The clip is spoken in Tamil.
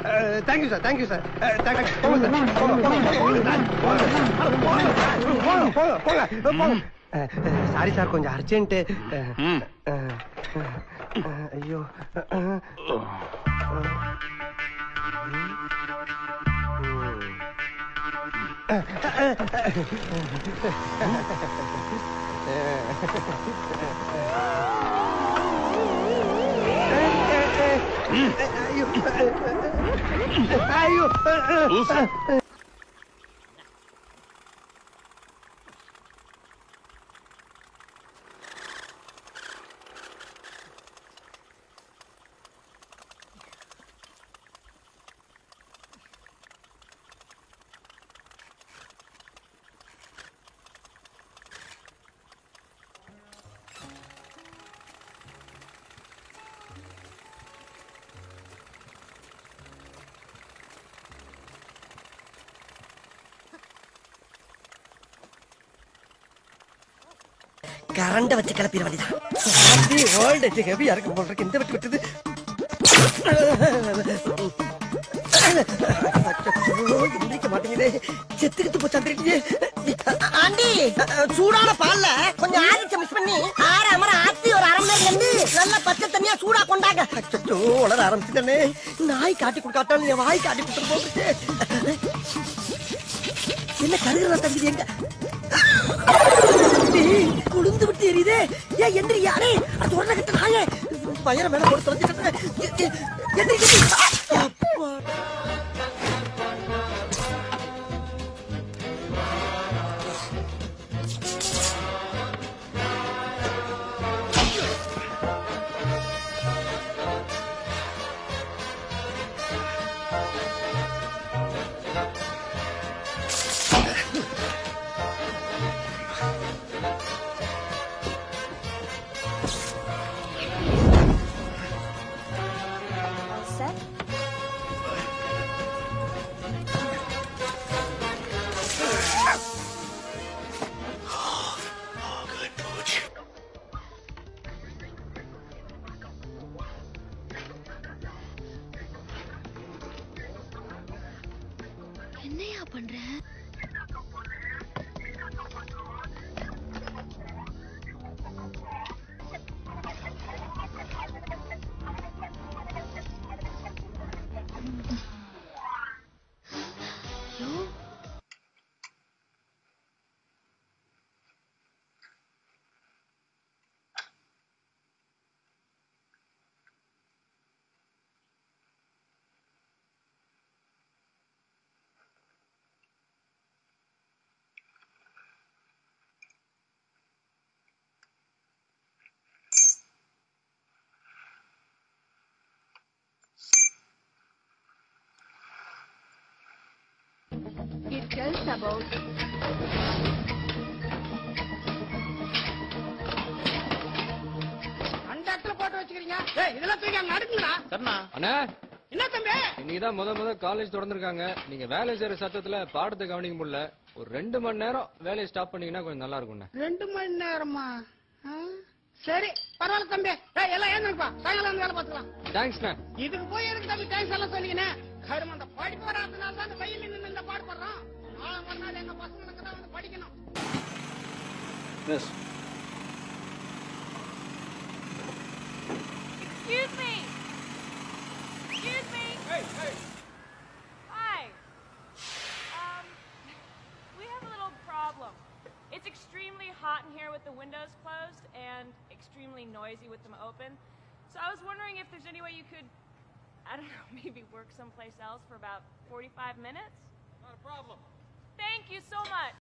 தேங்க்யூ சார் தேங்க்யூ சார் போங்க சாரி சார் கொஞ்சம் அர்ஜென்ட். ஐயோ ஐயோ கரண்ட வச்சு கிளப்பிட வேண்டியதான். ஹெவியா இருக்கு போல் இருக்கு. இந்த விட்டு விட்டது எந்திரிக்க மாட்டேங்குதே. செத்துக்கிட்டு போச்சாண்டிருக்கீங்க. ஆண்டி சூடான பால்ல கொஞ்சம் ஆரிச்ச மிஸ் பண்ணி ஆற அமர ஆத்தி ஒரு அரை மணி நேரம் இருந்து நல்லா பச்சை தண்ணியா சூடா கொண்டாங்க. அச்சோ வளர ஆரம்பிச்சுட்டே. நாய் காட்டி கொடுக்காட்டாலும் என் வாய் காட்டி கொடுத்துட்டு போட்டு என்ன கருகிறா தம்பி எங்க குளிந்து விட்டு எரியுதே. ஏன் எந்திரி யாரே அது உடனே கிட்ட நாயே பயிர மேல போட்டு தொலைஞ்சிட்டு எந்திரி. என்னையா பண்ற? It tells about அந்த இடத்துல போட்டு வச்சுக்கிறீங்க. ஏய் இதெல்லாம் தூக்கி அங்க அடுக்குங்கடா. சரணா அண்ணா என்ன தம்பி? இன்னைக்குதான் முத காலேஜ் திறந்திருக்காங்க. நீங்க வேலை செய்யற சத்தத்துல பாடத்தை கவனிக்க முடியல. ஒரு 2 மணி நேரம் வேலையை ஸ்டாப் பண்ணீங்கன்னா கொஞ்சம் நல்லா இருக்கும். 2 மணி நேரமா? சரி பரவாயில்ல தம்பி. ஏய் எல்லாம் ஏந்திருப்பா. சாயங்காலம் வந்து வேலை பார்த்துக்கலாம். தேங்க்ஸ்ண்ணா. இதுக்கு போய் எதுக்கு தம்பி தேங்க்ஸ் எல்லாம் சொல்லிக்கினேன்? கரும அந்த படிப்பு வராதனால தான் வெயில் நின்று இந்த பாடுபடுறோம். நாளை மறுநாள் எங்க பசங்களுக்கு தான் வந்து படிக்கணும். Miss Excuse me. Excuse me. Hey. Hi. We have a little problem. It's extremely hot in here with the windows closed and extremely noisy with them open. So I was wondering if there's any way you could, I don't know, maybe work someplace else for about 45 minutes? Not a problem. Thank you so much.